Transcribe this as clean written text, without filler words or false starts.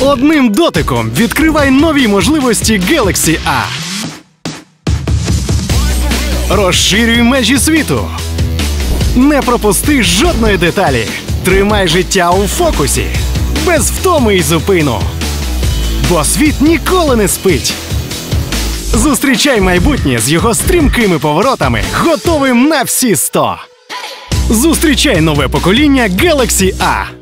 Одним дотиком відкривай нові можливості Galaxy A. Розширюй межі світу. Не пропусти жодної деталі. Тримай життя у фокусі. Без втоми і зупину. Бо світ ніколи не спить. Зустрічай майбутнє з його стрімкими поворотами, готовим на всі 100. Зустрічай нове покоління Galaxy A.